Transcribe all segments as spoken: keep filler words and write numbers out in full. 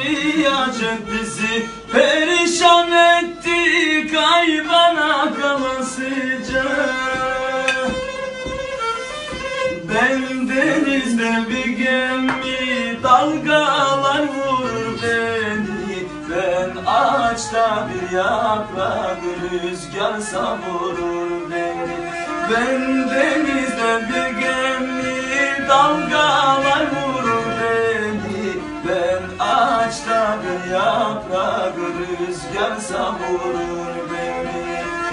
yaşayacak bizi perişan etti kaybana kalasıca. Ben denizde bir gemi, dalgalar vurur beni. Ben ağaçta bir yaprak, rüzgar savurur beni. Ben denizde bir gemi, dalgalar vurur beni. Ben ağaçta bir yaprak, rüzgar savurur beni.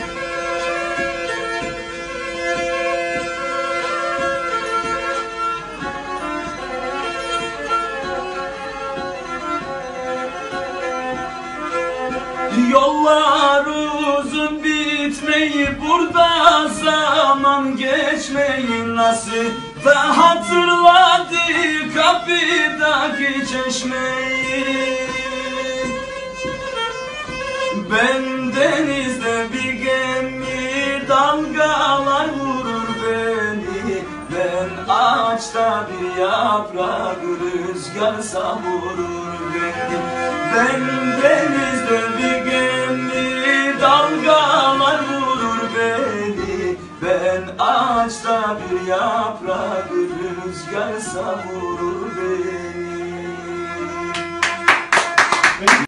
Yollar uzun bitmeyi, burada zaman geçmeyi nasıl da hatırladı kapıdaki çeşmeyi. Ben denizde bir gemi, dalgalar vurur beni. Ben ağaçta bir yaprak, rüzgar savurur beni. Ben denizde bir gemi, dalgalar vurur beni. Ben ağaçta bir yaprak, rüzgar savurur beni.